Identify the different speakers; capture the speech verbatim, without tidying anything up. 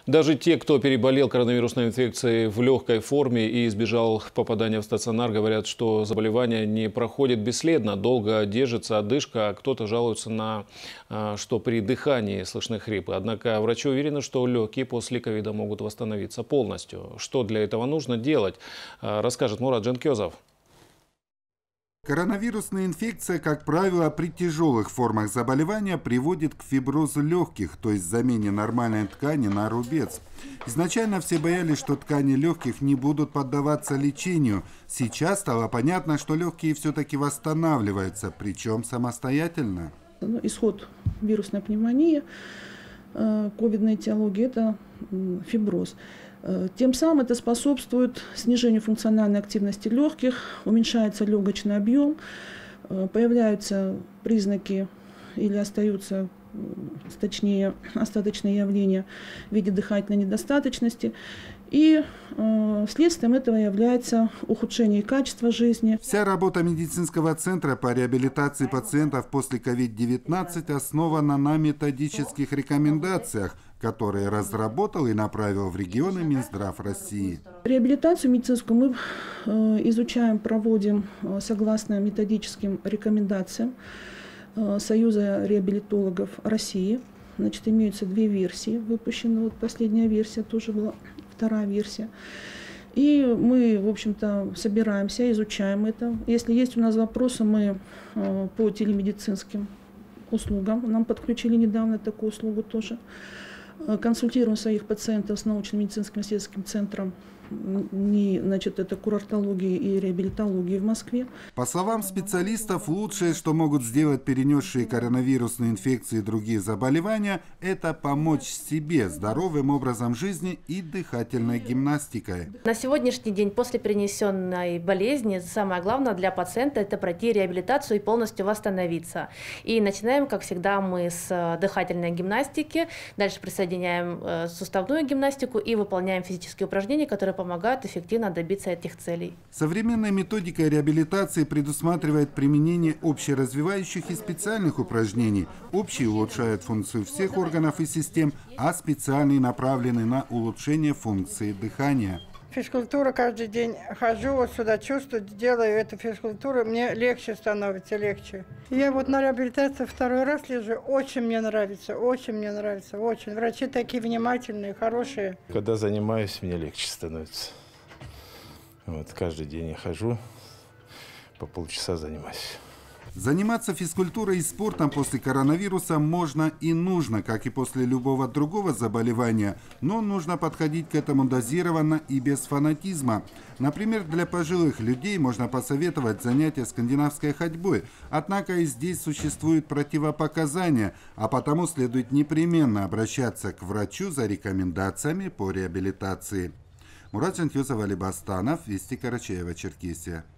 Speaker 1: Даже те, кто переболел коронавирусной инфекцией в легкой форме и избежал попадания в стационар, говорят, что заболевание не проходит бесследно, долго держится одышка, а кто-то жалуется на, что при дыхании слышны хрипы. Однако врачи уверены, что легкие после ковида могут восстановиться полностью. Что для этого нужно делать, расскажет Мурат Джанкезов.
Speaker 2: Коронавирусная инфекция, как правило, при тяжелых формах заболевания приводит к фиброзу легких, то есть замене нормальной ткани на рубец. Изначально все боялись, что ткани легких не будут поддаваться лечению. Сейчас стало понятно, что легкие все-таки восстанавливаются, причем самостоятельно.
Speaker 3: Исход вирусной пневмонии, ковидной этиологии – это фиброз. Тем самым это способствует снижению функциональной активности легких, уменьшается легочный объем, появляются признаки или остаются, точнее, остаточные явления в виде дыхательной недостаточности. И э, следствием этого является ухудшение качества жизни.
Speaker 2: Вся работа медицинского центра по реабилитации пациентов после ковид девятнадцать основана на методических рекомендациях, которые разработал и направил в регионы Минздрав России.
Speaker 3: Реабилитацию медицинскую мы э, изучаем, проводим э, согласно методическим рекомендациям э, Союза реабилитологов России. Значит, имеются две версии выпущены. Вот последняя версия тоже была. Вторая версия. И мы, в общем-то, собираемся, изучаем это. Если есть у нас вопросы, мы э, по телемедицинским услугам, нам подключили недавно такую услугу тоже, э, консультируем своих пациентов с научно-медицинским исследовательским центром, не, значит, это курортологии и реабилитологии в Москве.
Speaker 2: По словам специалистов, лучшее, что могут сделать перенесшие коронавирусные инфекции и другие заболевания, это помочь себе здоровым образом жизни и дыхательной гимнастикой.
Speaker 4: На сегодняшний день после перенесенной болезни самое главное для пациента – это пройти реабилитацию и полностью восстановиться. И начинаем, как всегда, мы с дыхательной гимнастики, дальше присоединяем суставную гимнастику и выполняем физические упражнения, которые помогают эффективно добиться этих целей.
Speaker 2: Современная методика реабилитации предусматривает применение общеразвивающих и специальных упражнений. Общие улучшают функцию всех органов и систем, а специальные направлены на улучшение функции дыхания.
Speaker 5: Физкультура каждый день хожу, вот сюда чувствую, делаю эту физкультуру, мне легче становится, легче. Я вот на реабилитации второй раз лежу, очень мне нравится, очень мне нравится, очень. Врачи такие внимательные, хорошие.
Speaker 6: Когда занимаюсь, мне легче становится. Вот, каждый день я хожу, по полчаса занимаюсь.
Speaker 2: Заниматься физкультурой и спортом после коронавируса можно и нужно, как и после любого другого заболевания, но нужно подходить к этому дозированно и без фанатизма. Например, для пожилых людей можно посоветовать занятия скандинавской ходьбой, однако и здесь существуют противопоказания, а потому следует непременно обращаться к врачу за рекомендациями по реабилитации. Мурат Джанкезов, Али Бастанов, Вести, Карачаево, Черкесия.